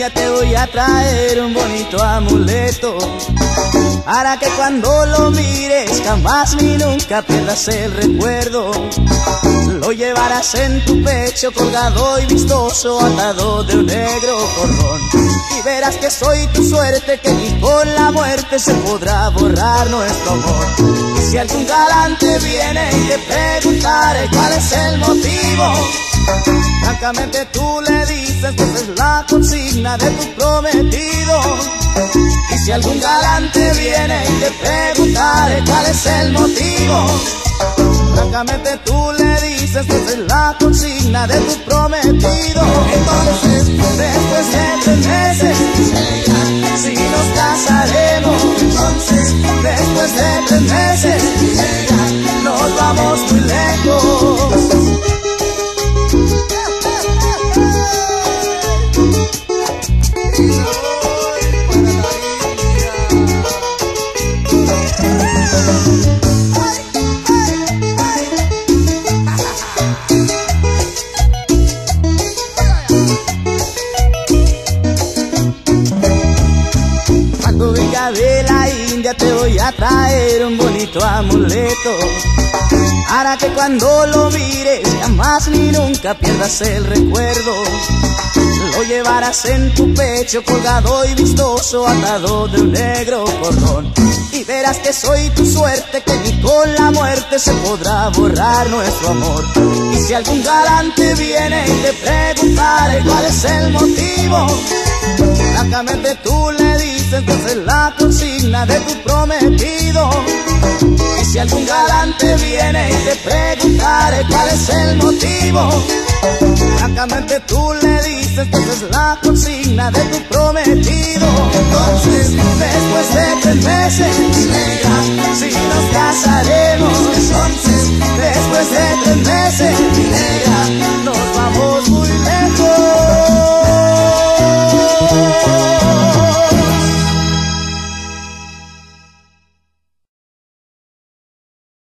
India te voy a traer un bonito amuleto, para que cuando lo mires jamás ni nunca pierdas el recuerdo. Lo llevarás en tu pecho colgado y vistoso, atado de un negro cordón, y verás que soy tu suerte, que ni con la muerte se podrá borrar nuestro amor. Y si algún galante viene y te preguntare cuál es el motivo, francamente tú le dices que esa es la consigna de tu prometido. Y si algún galante viene y te preguntare cuál es el motivo, francamente tú le dices que esa es la consigna de tu prometido. Entonces, después de 3 meses, si nos casaremos. Entonces, después de 3 meses, nos vamos muy lejos. Cuando venga de la India te voy a traer un bonito amuleto, para que cuando lo mires jamás ni nunca pierdas el recuerdo. Lo llevarás en tu pecho colgado y vistoso, atado de un negro cordón, y verás que soy tu suerte, que ni con la muerte se podrá borrar nuestro amor. Y si algún galante viene y te preguntare cuál es el motivo, francamente tú le dices que esa es la consigna de tu prometido. Y si algún galante viene y te preguntare cuál es el motivo, francamente tú le dices que esa es la consigna de tu prometido. Entonces, después de 3 meses, si nos casaremos.